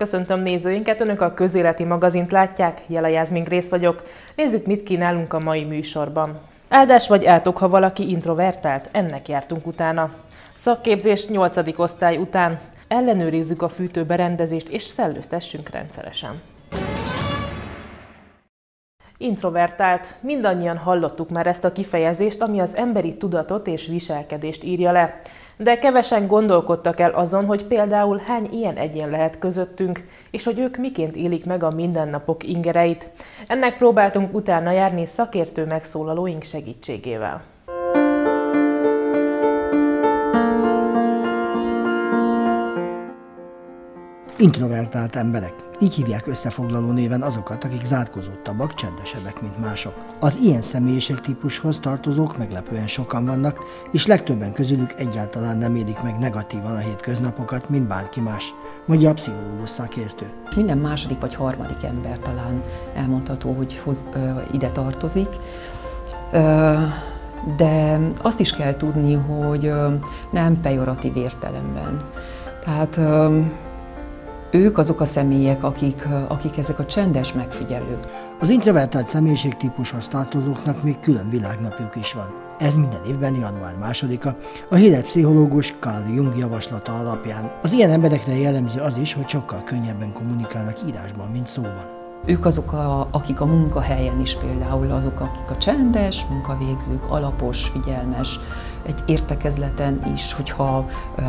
Köszöntöm nézőinket, Önök a közéleti magazint látják, Jele Jászmin Grész vagyok. Nézzük, mit kínálunk a mai műsorban. Áldás vagy átok, ha valaki introvertált, ennek jártunk utána. Szakképzés 8. osztály után. Ellenőrizzük a fűtőberendezést és szellőztessünk rendszeresen. Introvertált. Mindannyian hallottuk már ezt a kifejezést, ami az emberi tudatot és viselkedést írja le. De kevesen gondolkodtak el azon, hogy például hány ilyen egyén lehet közöttünk, és hogy ők miként élik meg a mindennapok ingereit. Ennek próbáltunk utána járni szakértő megszólalóink segítségével. Introvertált emberek. Így hívják összefoglaló néven azokat, akik zárkózottabbak, csendesebbek, mint mások. Az ilyen személyiségtípushoz tartozók meglepően sokan vannak, és legtöbben közülük egyáltalán nem élik meg negatívan a hétköznapokat, mint bárki más, mondja a pszichológus szakértő. Minden második vagy harmadik ember talán elmondható, hogy ide tartozik, de azt is kell tudni, hogy nem pejoratív értelemben. Tehát ők azok a személyek, akik ezek a csendes megfigyelők. Az introvertált személyiségtípushoz tartozóknak még külön világnapjuk is van. Ez minden évben január 2-a, a híres pszichológus Carl Jung javaslata alapján. Az ilyen emberekre jellemző az is, hogy sokkal könnyebben kommunikálnak írásban, mint szóban. Ők azok, akik a munkahelyen is például azok, akik a csendes munkavégzők, alapos, figyelmes, egy értekezleten is, hogyha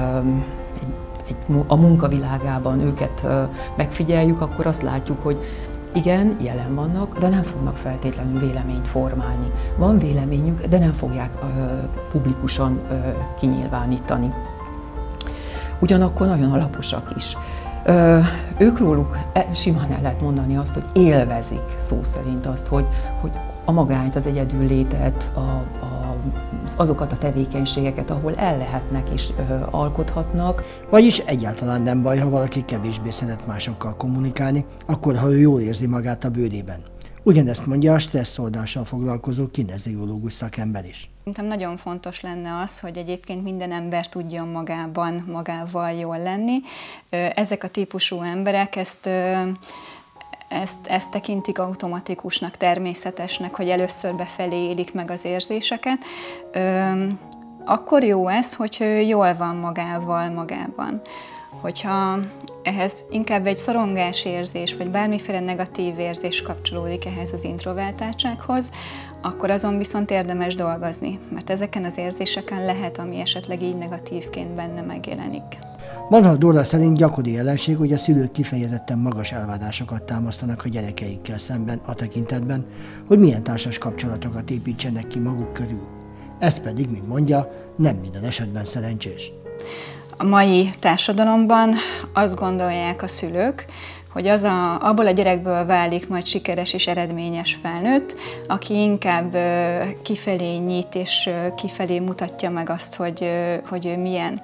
a munkavilágában őket megfigyeljük, akkor azt látjuk, hogy igen, jelen vannak, de nem fognak feltétlenül véleményt formálni. Van véleményük, de nem fogják publikusan kinyilvánítani. Ugyanakkor nagyon alaposak is. Ők róluk simán el lehet mondani azt, hogy élvezik szó szerint azt, hogy a magányt, az egyedüllétet, azokat a tevékenységeket, ahol ellehetnek és alkothatnak. Vagyis egyáltalán nem baj, ha valaki kevésbé szeret másokkal kommunikálni, akkor ha ő jól érzi magát a bőrében. Ugyanezt mondja a stresszoldással foglalkozó kineziológus szakember is. Szerintem nagyon fontos lenne az, hogy egyébként minden ember tudjon magával jól lenni. Ezek a típusú emberek ezt tekintik automatikusnak, természetesnek, hogy először befelé élik meg az érzéseket. Akkor jó ez, hogy jól van magában. Hogyha ehhez inkább egy szorongásérzés, vagy bármiféle negatív érzés kapcsolódik ehhez az introvertáltsághoz, akkor azon viszont érdemes dolgozni, mert ezeken az érzéseken lehet, ami esetleg így negatívként benne megjelenik. Manhal Dóra szerint gyakori jelenség, hogy a szülők kifejezetten magas elvárásokat támasztanak a gyerekeikkel szemben a tekintetben, hogy milyen társas kapcsolatokat építsenek ki maguk körül. Ez pedig, mint mondja, nem minden esetben szerencsés. A mai társadalomban azt gondolják a szülők, hogy abból a gyerekből válik majd sikeres és eredményes felnőtt, aki inkább kifelé nyit és kifelé mutatja meg azt, hogy ő milyen.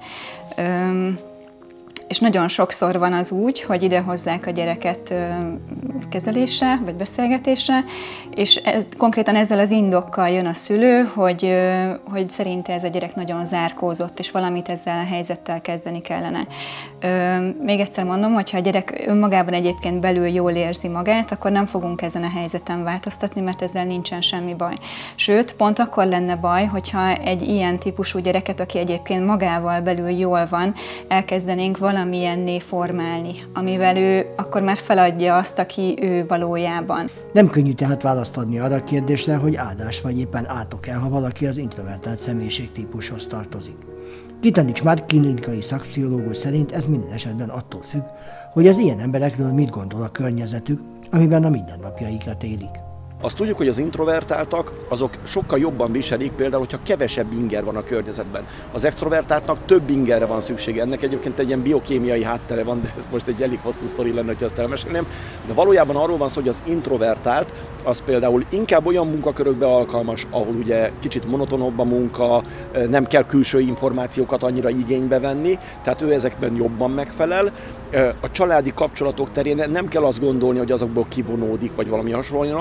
És nagyon sokszor van az úgy, hogy ide hozzák a gyereket kezelésre, vagy beszélgetésre, és konkrétan ezzel az indokkal jön a szülő, hogy szerinte ez a gyerek nagyon zárkózott, és valamit ezzel a helyzettel kezdeni kellene. Még egyszer mondom, hogy ha a gyerek önmagában egyébként belül jól érzi magát, akkor nem fogunk ezen a helyzeten változtatni, mert ezzel nincsen semmi baj. Sőt, pont akkor lenne baj, hogyha egy ilyen típusú gyereket, aki egyébként magával belül jól van, elkezdenénk valamilyenné formálni, amivel ő akkor már feladja azt, aki ő valójában. Nem könnyű tehát választ adni arra a kérdésre, hogy áldás vagy éppen átok-e, ha valaki az introvertált személyiségtípushoz tartozik. Kitanics már klinikai szakpszichológus szerint ez minden esetben attól függ, hogy az ilyen emberekről mit gondol a környezetük, amiben a mindennapjaikat élik. Azt tudjuk, hogy az introvertáltak, azok sokkal jobban viselik, például, hogyha kevesebb inger van a környezetben. Az extrovertáltnak több ingerre van szüksége. Ennek egyébként egy ilyen biokémiai háttere van, de ez most egy elég hosszú sztori lenne, hogy ezt elmesélném. De valójában arról van szó, hogy az introvertált, az például inkább olyan munkakörökbe alkalmas, ahol ugye kicsit monotonabb a munka, nem kell külső információkat annyira igénybe venni, tehát ő ezekben jobban megfelel. A családi kapcsolatok terén nem kell azt gondolni, hogy azokból kivonódik, vagy valami hasonló. Én azt gondolom, hogy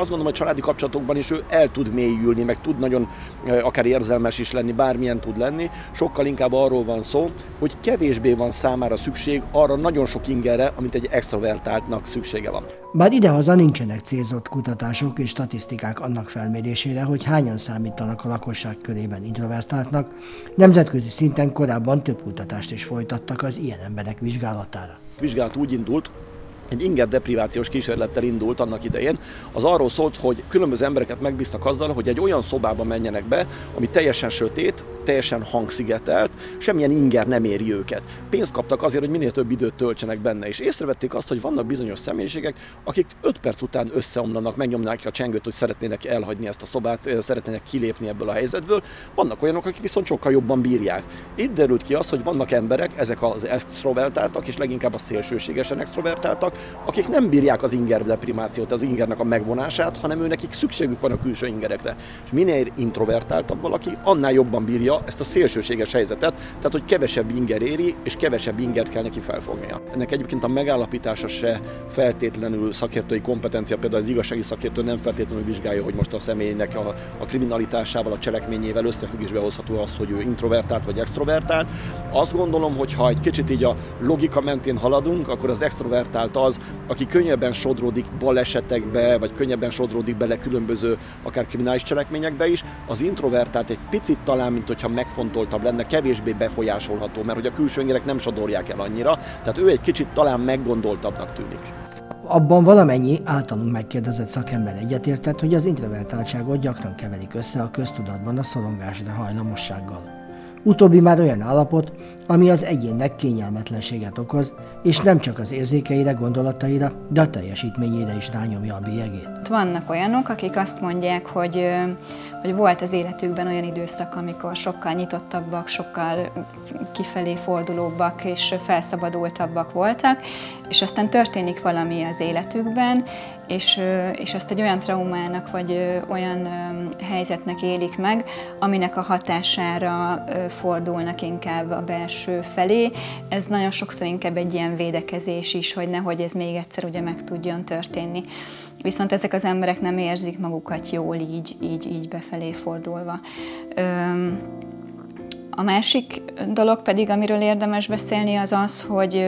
családi kapcsolatokban is ő el tud mélyülni, meg tud nagyon akár érzelmes is lenni, bármilyen tud lenni. Sokkal inkább arról van szó, hogy kevésbé van számára szükség arra nagyon sok ingerre, amit egy extrovertáltnak szüksége van. Bár idehaza nincsenek célzott kutatások és statisztikák annak felmérésére, hogy hányan számítanak a lakosság körében introvertáltnak, nemzetközi szinten korábban több kutatást is folytattak az ilyen emberek vizsgálatára. A vizsgálat úgy indult, egy ingerdeprivációs kísérlettel indult annak idején, az arról szólt, hogy különböző embereket megbíztak azzal, hogy egy olyan szobába menjenek be, ami teljesen sötét, teljesen hangszigetelt, semmilyen inger nem éri őket. Pénzt kaptak azért, hogy minél több időt töltsenek benne, és észrevették azt, hogy vannak bizonyos személyiségek, akik 5 perc után összeomlanak, megnyomnák a csengőt, hogy szeretnének elhagyni ezt a szobát, szeretnének kilépni ebből a helyzetből. Vannak olyanok, akik viszont sokkal jobban bírják. Itt derült ki az, hogy vannak emberek, ezek az extrovertáltak, és leginkább a szélsőségesen extrovertáltak, akik nem bírják az ingerdeprivációt, az ingernek a megvonását, hanem nekik szükségük van a külső ingerekre. És minél introvertáltabb valaki, annál jobban bírja ezt a szélsőséges helyzetet, tehát hogy kevesebb inger éri, és kevesebb ingert kell neki felfognia. Ennek egyébként a megállapítása se feltétlenül szakértői kompetencia, például az igazsági szakértő nem feltétlenül vizsgálja, hogy most a személynek a kriminalitásával, a cselekményével összefüggésbe hozható az, hogy ő introvertált vagy extrovertált. Azt gondolom, hogy ha egy kicsit így a logika mentén haladunk, akkor az extrovertált az, aki könnyebben sodródik balesetekbe, vagy könnyebben sodródik bele különböző, akár kriminális cselekményekbe is. Az introvertált egy picit talán, mint hogyha megfontoltabb lenne, kevésbé befolyásolható, mert hogy a külső ingerek nem sodorják el annyira, tehát ő egy kicsit talán meggondoltabbnak tűnik. Abban valamennyi általunk megkérdezett szakember egyetértett, hogy az introvertáltságot gyakran keverik össze a köztudatban a szorongásra hajlamossággal. Utóbbi már olyan állapot, ami az egyénnek kényelmetlenséget okoz, és nem csak az érzékeire, gondolataira, de a teljesítményére is rányomja a bélyegét. Vannak olyanok, akik azt mondják, hogy volt az életükben olyan időszak, amikor sokkal nyitottabbak, sokkal kifelé fordulóbbak és felszabadultabbak voltak, és aztán történik valami az életükben, és azt egy olyan traumának vagy olyan helyzetnek élik meg, aminek a hatására fordulnak inkább a belső felé. Ez nagyon sokszor inkább egy ilyen védekezés is, hogy nehogy ez még egyszer ugye meg tudjon történni. Viszont ezek az emberek nem érzik magukat jól így befelé fordulva. A másik dolog pedig, amiről érdemes beszélni, az az,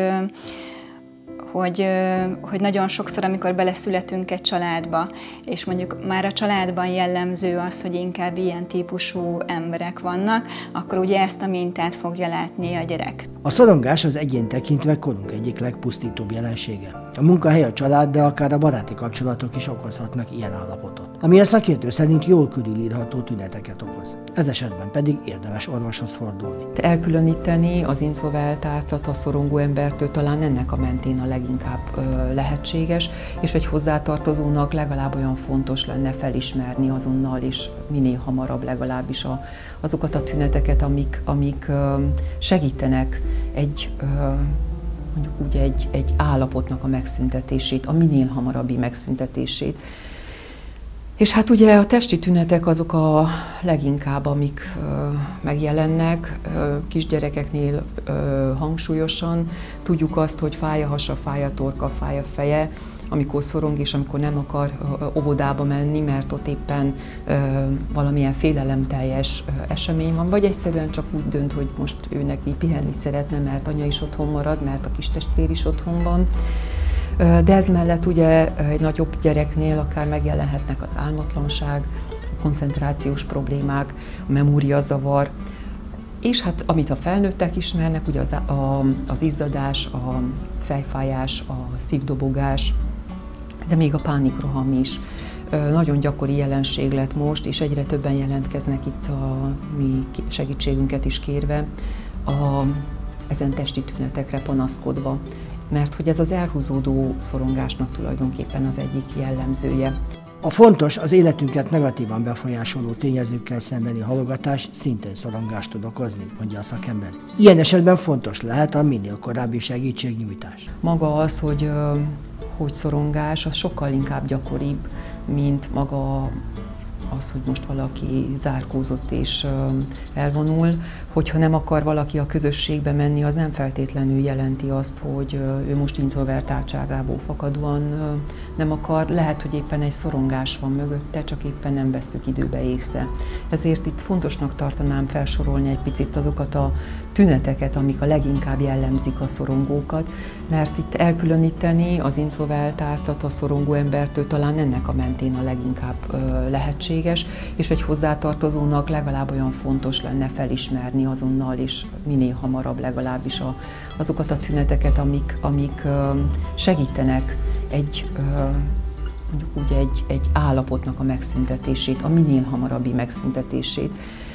hogy nagyon sokszor, amikor beleszületünk egy családba, és mondjuk már a családban jellemző az, hogy inkább ilyen típusú emberek vannak, akkor ugye ezt a mintát fogja látni a gyerek. A szorongás az egyén tekintve korunk egyik legpusztítóbb jelensége. A munkahely, a család, de akár a baráti kapcsolatok is okozhatnak ilyen állapotot, ami a szakértő szerint jól körülírható tüneteket okoz. Ez esetben pedig érdemes orvoshoz fordulni. Elkülöníteni az introvertáltat a szorongó embertől talán ennek a mentén a leginkább lehetséges, és egy hozzátartozónak legalább olyan fontos lenne felismerni azonnal is, minél hamarabb legalábbis azokat a tüneteket, amik segítenek mondjuk úgy egy állapotnak a megszüntetését, a minél hamarabbi megszüntetését. És hát ugye a testi tünetek azok a leginkább, amik megjelennek kisgyerekeknél hangsúlyosan. Tudjuk azt, hogy fáj a hasa, fáj a torka, fáj a feje, amikor szorong és amikor nem akar óvodába menni, mert ott éppen valamilyen félelemteljes esemény van, vagy egyszerűen csak úgy dönt, hogy most ő neki pihenni szeretne, mert anya is otthon marad, mert a kistestvér is otthon van. De ez mellett ugye egy nagyobb gyereknél akár megjelenhetnek az álmatlanság, a koncentrációs problémák, a memóriazavar, és hát amit a felnőttek ismernek, ugye az izzadás, a fejfájás, a szívdobogás, de még a pánikroham is. Nagyon gyakori jelenség lett most, és egyre többen jelentkeznek itt a mi segítségünket is kérve, ezen testi tünetekre panaszkodva. Mert hogy ez az elhúzódó szorongásnak tulajdonképpen az egyik jellemzője. A fontos, az életünket negatívan befolyásoló tényezőkkel szembeni halogatás szintén szorongást tud okozni, mondja a szakember. Ilyen esetben fontos lehet a minél korábbi segítségnyújtás. Maga az, hogy szorongás, az sokkal inkább gyakoribb, mint maga az, hogy most valaki zárkózott és elvonul, hogyha nem akar valaki a közösségbe menni, az nem feltétlenül jelenti azt, hogy ő most introvertáltságából fakadóan nem akar. Lehet, hogy éppen egy szorongás van mögötte, csak éppen nem vesszük időbe észre. Ezért itt fontosnak tartanám felsorolni egy picit azokat a tüneteket, amik a leginkább jellemzik a szorongókat, mert itt elkülöníteni az introvertáltat a szorongó embertől talán ennek a mentén a leginkább lehetséges, és egy hozzátartozónak legalább olyan fontos lenne felismerni azonnal, és minél hamarabb legalábbis azokat a tüneteket, amik segítenek mondjuk úgy egy állapotnak a megszüntetését, a minél hamarabbi megszüntetését.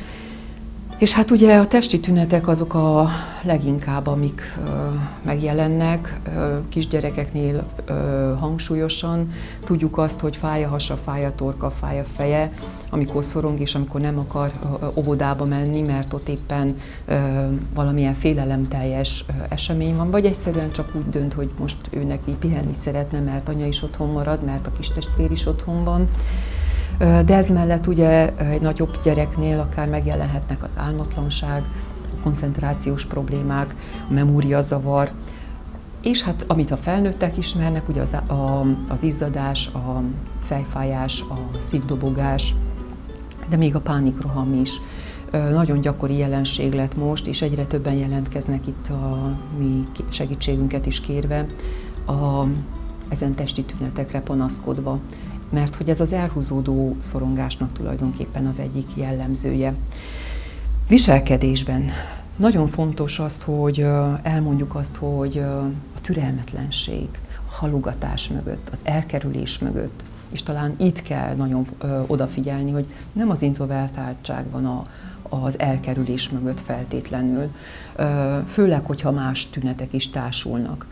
És hát ugye a testi tünetek azok a leginkább, amik megjelennek kisgyerekeknél hangsúlyosan. Tudjuk azt, hogy fáj a hasa, fáj a torka, fáj a feje, amikor szorong és amikor nem akar óvodába menni, mert ott éppen valamilyen félelemteljes esemény van, vagy egyszerűen csak úgy dönt, hogy most ő neki pihenni szeretne, mert anya is otthon marad, mert a kistestvér is otthon van. De ez mellett ugye egy nagyobb gyereknél akár megjelenhetnek az álmatlanság, a koncentrációs problémák, a memóriazavar, és hát amit a felnőttek ismernek, ugye az izzadás, a fejfájás, a szívdobogás, de még a pánikroham is. Nagyon gyakori jelenség lett most, és egyre többen jelentkeznek itt a mi segítségünket is kérve, ezen testi tünetekre panaszkodva. Mert hogy ez az elhúzódó szorongásnak tulajdonképpen az egyik jellemzője. Viselkedésben nagyon fontos az, hogy elmondjuk azt, hogy a türelmetlenség, a halogatás mögött, az elkerülés mögött, és talán itt kell nagyon odafigyelni, hogy nem az introvertáltság van az elkerülés mögött feltétlenül, főleg, hogyha más tünetek is társulnak,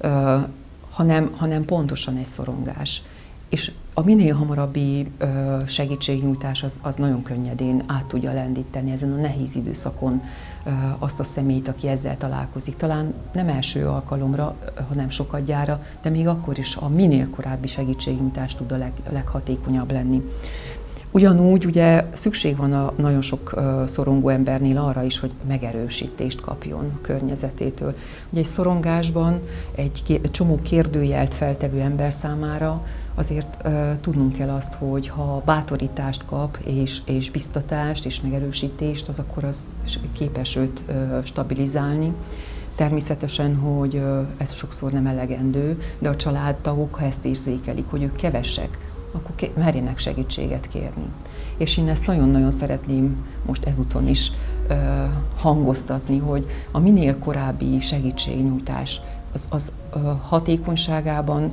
hanem pontosan egy szorongás. És a minél hamarabbi segítségnyújtás az nagyon könnyedén át tudja lendíteni ezen a nehéz időszakon azt a személyt, aki ezzel találkozik. Talán nem első alkalomra, hanem sokadjára, de még akkor is a minél korábbi segítségnyújtás tud a leghatékonyabb lenni. Ugyanúgy ugye szükség van a nagyon sok szorongó embernél arra is, hogy megerősítést kapjon a környezetétől. Ugye egy szorongásban egy csomó kérdőjelt feltevő ember számára azért tudnunk kell azt, hogy ha bátorítást kap, és biztatást, és megerősítést, akkor az képes őt stabilizálni. Természetesen, hogy ez sokszor nem elegendő, de a családtagok, ha ezt érzékelik, hogy ők kevesek, akkor merjenek segítséget kérni. És én ezt nagyon-nagyon szeretném most ezúton is hangoztatni, hogy a minél korábbi segítségnyújtás az hatékonyságában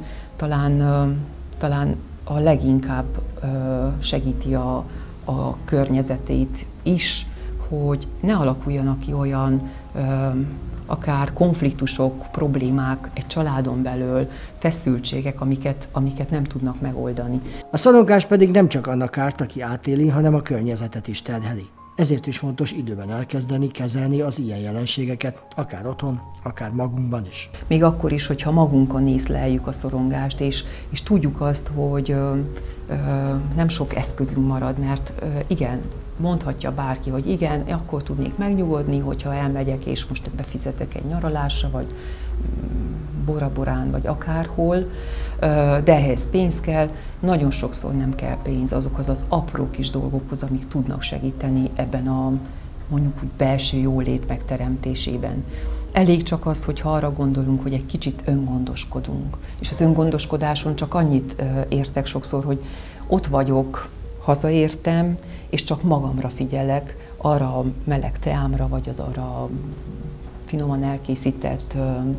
talán a leginkább segíti a környezetét is, hogy ne alakuljanak ki olyan akár konfliktusok, problémák egy családon belül, feszültségek, amiket nem tudnak megoldani. A szorongás pedig nem csak annak kárt, aki átéli, hanem a környezetet is terheli. Ezért is fontos időben elkezdeni kezelni az ilyen jelenségeket, akár otthon, akár magunkban is. Még akkor is, hogyha magunkon észleljük a szorongást, és tudjuk azt, hogy nem sok eszközünk marad, mert igen, mondhatja bárki, hogy igen, akkor tudnék megnyugodni, hogyha elmegyek, és most befizetek egy nyaralásra, vagy Bora-Borán, vagy akárhol, de ehhez pénz kell. Nagyon sokszor nem kell pénz azokhoz az apró kis dolgokhoz, amik tudnak segíteni ebben a mondjuk úgy belső jólét megteremtésében. Elég csak az, hogyha arra gondolunk, hogy egy kicsit öngondoskodunk. És az öngondoskodáson csak annyit értek sokszor, hogy ott vagyok, hazaértem, és csak magamra figyelek, arra a meleg teámra, vagy az arra finoman elkészített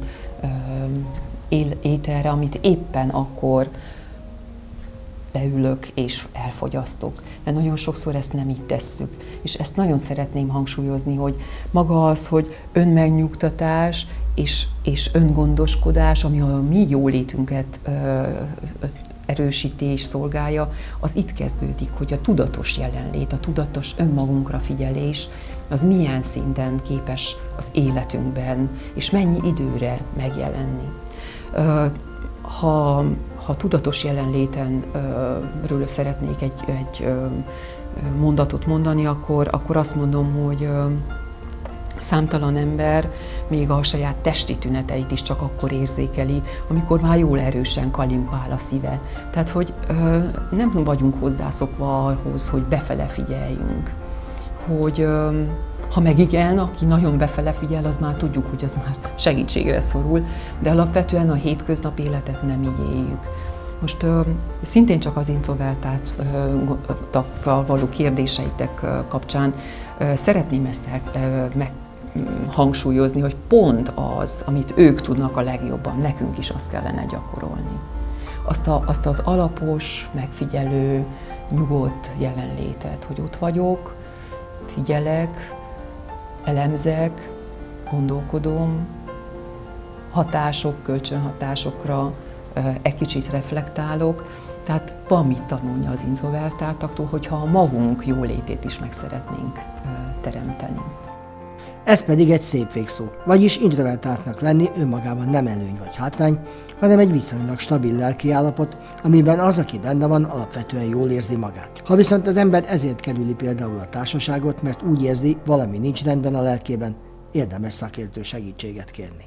ételre, amit éppen akkor beülök és elfogyasztok. De nagyon sokszor ezt nem így tesszük. És ezt nagyon szeretném hangsúlyozni, hogy maga az, hogy önmegnyugtatás és öngondoskodás, ami a mi jólétünket erősítés szolgálja, az itt kezdődik, hogy a tudatos jelenlét, a tudatos önmagunkra figyelés, az milyen szinten képes az életünkben, és mennyi időre megjelenni. Ha tudatos jelenlétenről szeretnék egy mondatot mondani, akkor azt mondom, hogy számtalan ember még a saját testi tüneteit is csak akkor érzékeli, amikor már jól erősen kalimpál a szíve. Tehát, hogy nem vagyunk hozzászokva ahhoz, hogy befele figyeljünk. Hogy ha meg igen, aki nagyon befele figyel, az már tudjuk, hogy az már segítségre szorul, de alapvetően a hétköznapi életet nem így éljük. Most szintén csak az introvertáltakkal való kérdéseitek kapcsán szeretném ezt hangsúlyozni, hogy pont az, amit ők tudnak a legjobban, nekünk is azt kellene gyakorolni. Azt az alapos, megfigyelő, nyugodt jelenlétet, hogy ott vagyok, figyelek, elemzek, gondolkodom, hatások, kölcsönhatásokra egy kicsit reflektálok, tehát van mit tanulni az introvertáltaktól, hogyha a magunk jólétét is meg szeretnénk teremteni. Ez pedig egy szép végszó, vagyis introvertáltnak lenni önmagában nem előny vagy hátrány, hanem egy viszonylag stabil lelkiállapot, amiben az, aki benne van, alapvetően jól érzi magát. Ha viszont az ember ezért kerüli például a társaságot, mert úgy érzi, valami nincs rendben a lelkében, érdemes szakértő segítséget kérni.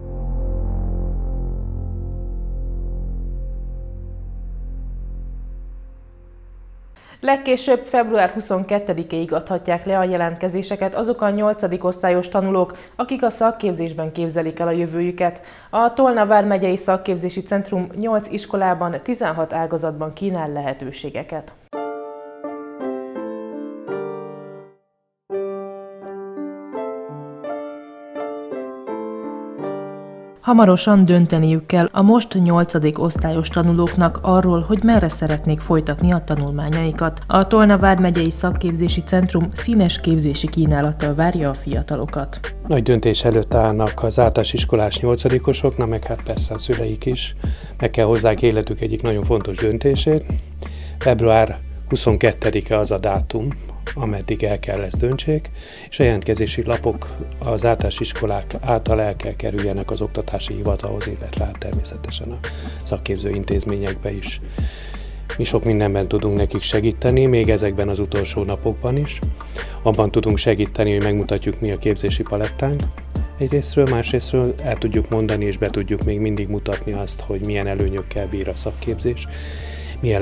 Legkésőbb február 22-ig adhatják le a jelentkezéseket azok a 8. osztályos tanulók, akik a szakképzésben képzelik el a jövőjüket. A Tolna vármegyei szakképzési centrum 8 iskolában 16 ágazatban kínál lehetőségeket. Hamarosan dönteniük kell a most 8. osztályos tanulóknak arról, hogy merre szeretnék folytatni a tanulmányaikat. A Tolna vármegyei szakképzési centrum színes képzési kínálattal várja a fiatalokat. Nagy döntés előtt állnak az általános iskolás 8-osoknak, meg hát persze a szüleik is. Meg kell hozzák életük egyik nagyon fontos döntését. Február 22-e az a dátum, ameddig el kell ezt döntsék, és a jelentkezési lapok az általános iskolák által el kell kerüljenek az oktatási hivatalhoz, illetve természetesen a szakképző intézményekbe is. Mi sok mindenben tudunk nekik segíteni, még ezekben az utolsó napokban is. Abban tudunk segíteni, hogy megmutatjuk, mi a képzési palettánk. Egyrésztről, másrésztről el tudjuk mondani, és be tudjuk még mindig mutatni azt, hogy milyen előnyökkel bír a szakképzés, milyen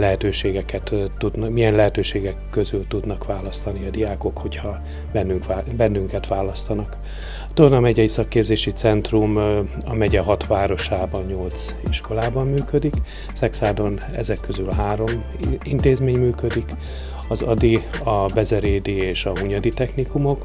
lehetőségek közül tudnak választani a diákok, hogyha bennünket választanak. A Tolna megyei szakképzési centrum a megye 6 városában 8 iskolában működik, Szekszádon ezek közül 3 intézmény működik, az ADI, a Bezerédi és a Hunyadi technikumok.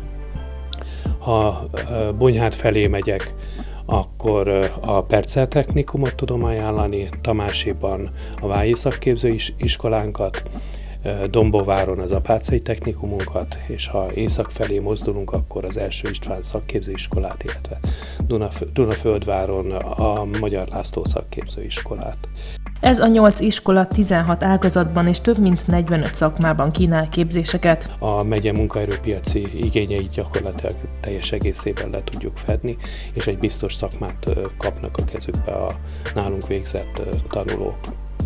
Ha Bonyhád felé megyek, akkor a Percel technikumot tudom ajánlani, Tamásiban a Vályi szakképző iskolánkat, Dombováron az Apáczai technikumunkat, és ha észak felé mozdulunk, akkor az Első István szakképzőiskolát, illetve Dunaföldváron a Magyar László szakképzőiskolát. Ez a 8 iskola 16 ágazatban és több mint 45 szakmában kínál képzéseket. A megye munkaerőpiaci igényeit gyakorlatilag teljes egészében le tudjuk fedni, és egy biztos szakmát kapnak a kezükbe a nálunk végzett tanulók.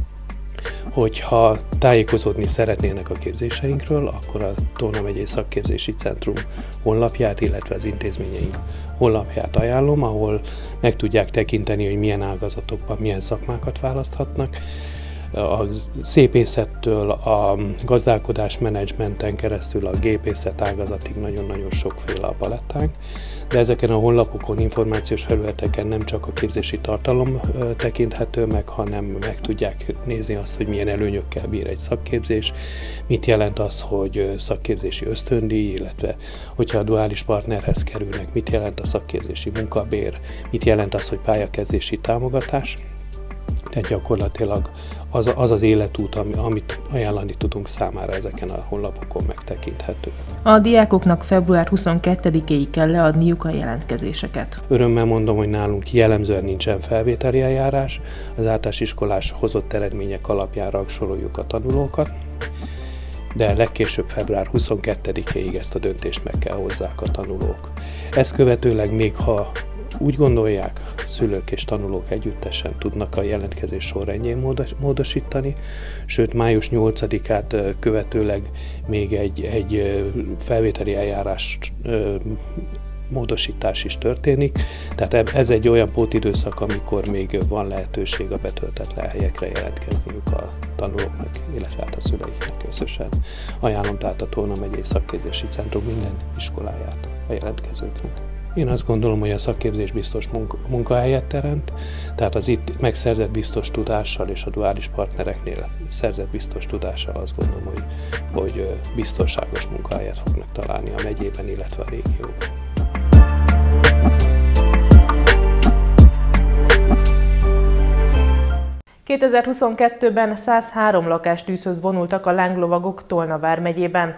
Hogyha tájékozódni szeretnének a képzéseinkről, akkor a Tolna megyei szakképzési centrum honlapját, illetve az intézményeink honlapját ajánlom, ahol meg tudják tekinteni, hogy milyen ágazatokban milyen szakmákat választhatnak. A szépészettől a gazdálkodásmenedzsmenten keresztül a gépészet ágazatig nagyon-nagyon sokféle a palettánk, de ezeken a honlapokon, információs felületeken nem csak a képzési tartalom tekinthető meg, hanem meg tudják nézni azt, hogy milyen előnyökkel bír egy szakképzés, mit jelent az, hogy szakképzési ösztöndíj, illetve hogyha a duális partnerhez kerülnek, mit jelent a szakképzési munkabér, mit jelent az, hogy pályakezdési támogatás. Tehát gyakorlatilag az az életút, amit ajánlani tudunk számára, ezeken a honlapokon megtekinthető. A diákoknak február 22-éig kell leadniuk a jelentkezéseket. Örömmel mondom, hogy nálunk jellemzően nincsen felvételi eljárás, az általános iskolás hozott eredmények alapján rangsoroljuk a tanulókat, de legkésőbb február 22-éig ezt a döntést meg kell hozzák a tanulók. Ezt követőleg még ha Úgy gondolják, szülők és tanulók együttesen tudnak a jelentkezés sorrendjén módosítani, sőt május 8-át követőleg még egy felvételi eljárás módosítás is történik, tehát ez egy olyan pótidőszak, amikor még van lehetőség a betöltetlen helyekre jelentkezniük a tanulóknak, illetve a szüleiknek összesen. Ajánlom tehát a Tolna megyei szakképzési centrum minden iskoláját a jelentkezőknek. Én azt gondolom, hogy a szakképzés biztos munkahelyet teremt, tehát az itt megszerzett biztos tudással és a duális partnereknél szerzett biztos tudással azt gondolom, hogy biztonságos munkahelyet fognak találni a megyében, illetve a régióban. ...2022-ben 103 lakástűzhöz vonultak a lánglovagok Tolna vármegyében.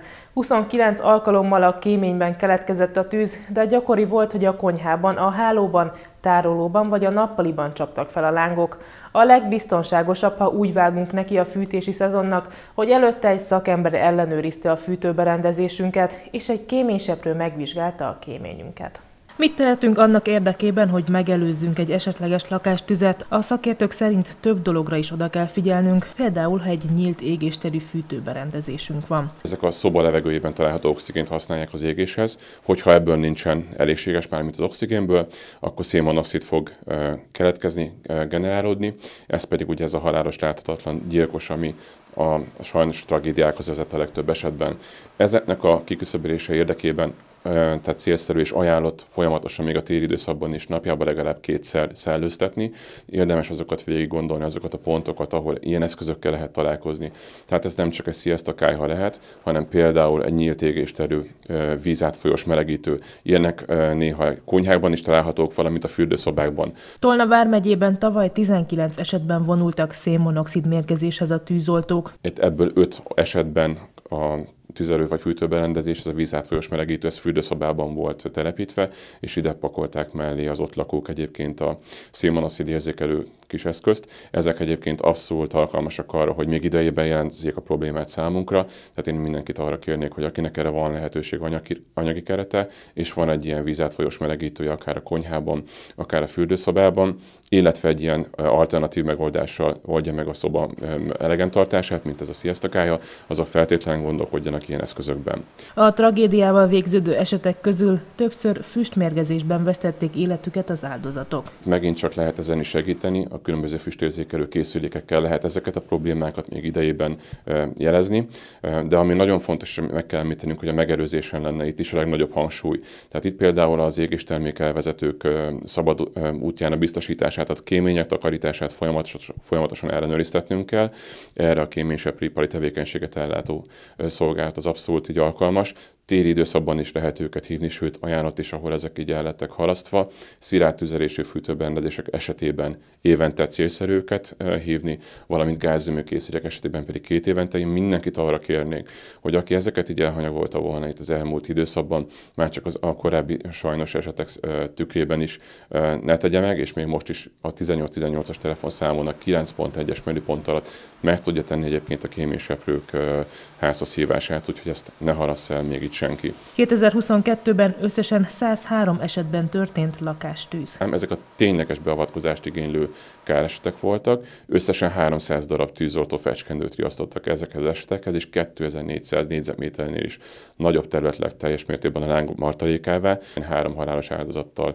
29 alkalommal a kéményben keletkezett a tűz, de gyakori volt, hogy a konyhában, a hálóban, tárolóban vagy a nappaliban csaptak fel a lángok. A legbiztonságosabb, ha úgy vágunk neki a fűtési szezonnak, hogy előtte egy szakember ellenőrizte a fűtőberendezésünket, és egy kéményseprő megvizsgálta a kéményünket. Mit tehetünk annak érdekében, hogy megelőzzünk egy esetleges lakástüzet? A szakértők szerint több dologra is oda kell figyelnünk, például, ha egy nyílt égésterű fűtőberendezésünk van. Ezek a szoba levegőjében található oxigént használják az égéshez, hogyha ebből nincsen elégséges, mármint az oxigénből, akkor szénmonoxid fog keletkezni, generálódni, ez pedig ugye ez a halálos, láthatatlan, gyilkos, ami a sajnos tragédiákhoz vezet a legtöbb esetben. Ezeknek a kiküszöbölése érdekében tehát célszerű és ajánlott folyamatosan még a téli időszakban is napjában legalább 2-szer szellőztetni. Érdemes azokat végig gondolni, azokat a pontokat, ahol ilyen eszközökkel lehet találkozni. Tehát ez nem csak egy sziasztakályha lehet, hanem például egy nyílt égésterű vízátfolyós melegítő. Ilyenek néha konyhákban is találhatók, valamint a fürdőszobákban. Tolna vármegyében tavaly 19 esetben vonultak szénmonoxid mérgezéshez a tűzoltók. Ebből 5 esetben a tüzelő vagy fűtőberendezés, ez a vízátfolyós melegítő, ez fürdőszobában volt telepítve, és ide pakolták mellé az ott lakók egyébként a szénmonoxid érzékelő kis eszközt. Ezek egyébként abszolút alkalmasak arra, hogy még idejében jelentezzék a problémát számunkra. Tehát én mindenkit arra kérnék, hogy akinek erre van lehetőség, anyagi kerete, és van egy ilyen vízátfolyós melegítője, akár a konyhában, akár a fürdőszobában, illetve egy ilyen alternatív megoldással oldja meg a szoba elegen tartását, mint ez a sziasztakályha, azok feltétlenül gondolkodjanak ilyen eszközökben. A tragédiával végződő esetek közül többször füstmérgezésben vesztették életüket az áldozatok. Megint csak lehet ezen is segíteni, a különböző füstérzékelő készülékekkel lehet ezeket a problémákat még idejében jelezni, de ami nagyon fontos, meg kell említenünk, hogy a megelőzésen lenne itt is a legnagyobb hangsúly. Tehát itt például az égéstermék elvezetők szabad útjának biztosítását, a kémények takarítását folyamatosan ellenőriztetnünk kell. Erre a kéményseprőipari tevékenységet ellátó szolgálat az abszolút így alkalmas. Téli időszakban is lehet őket hívni, sőt ajánlott is, ahol ezek így el lettek halasztva. Szilárd tüzelésű fűtőberendezések esetében évente célszerű őket hívni, valamint gázüzeműkészülékek esetében pedig 2 évente. Én mindenkit arra kérnék, hogy aki ezeket így elhanyagolta volna itt az elmúlt időszakban, már csak a korábbi sajnos esetek tükrében is ne tegye meg, és még most is a 1818-as telefonszámon a 9.1-es menüpont alatt meg tudja tenni egyébként a kéményseprők házhoz hívását, úgyhogy ezt ne halassz el még itt senki. 2022-ben összesen 103 esetben történt lakástűz. Ezek a tényleges beavatkozást igénylő káresetek voltak. Összesen 300 darab tűzoltó fecskendőt riasztottak ezekhez az esetekhez, és 2400 négyzetméternél is nagyobb terület lett teljes mértékben a láng martalékává. 3 halálos áldozattal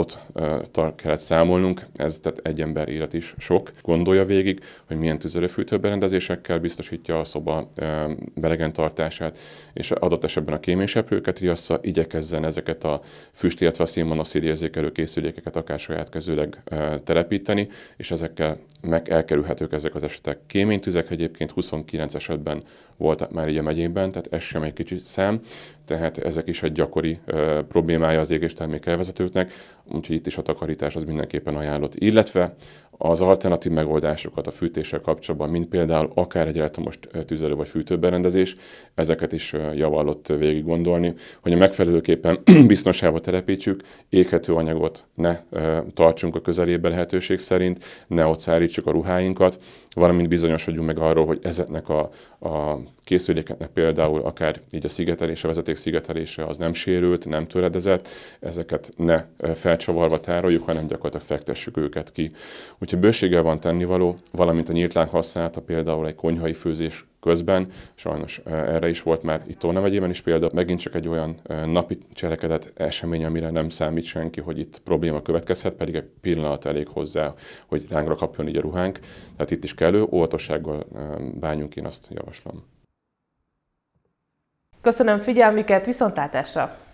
kellett számolnunk, ez tehát egy ember élet is sok. Gondolja végig, hogy milyen tüzelőfűtőberendezésekkel biztosítja a szoba belegen tartását, és adott esetben a kéményseprőket riassza, igyekezzen ezeket a füst, illetve a szénmonoxid érzékelő készülékeket akár saját kezűleg telepíteni, és ezekkel elkerülhetők ezek az esetek. Kéménytüzek egyébként 29 esetben voltak már így a megyékben, tehát ez sem egy kicsi szám, tehát ezek is egy gyakori problémája az égéstermék elvezetőknek, úgyhogy itt is a takarítás az mindenképpen ajánlott. Illetve az alternatív megoldásokat a fűtéssel kapcsolatban, mint például akár egy elektromos tüzelő vagy fűtőberendezés, ezeket is javallott végig gondolni, hogy a megfelelőképpen biztonságba telepítsük, éghető anyagot ne tartsunk a közelébe lehetőség szerint, ne ott szárítsuk a ruháinkat, valamint bizonyosodjunk meg arról, hogy ezeknek a készülékeknek például akár így a szigetelése, a vezeték szigetelése az nem sérült, nem töredezett, ezeket ne felcsavarva tároljuk, hanem gyakorlatilag fektessük őket ki. Úgyhogy bőséggel van tennivaló, valamint a nyílt láng használata például egy konyhai főzés közben, sajnos erre is volt már itt Tolna megyében is példa, megint csak egy olyan napi cselekedet esemény, amire nem számít senki, hogy itt probléma következhet, pedig egy pillanat elég hozzá, hogy lángra kapjon így a ruhánk. Tehát itt is kellő óvatossággal bánjunk, én azt javaslom. Köszönöm figyelmüket, viszontlátásra!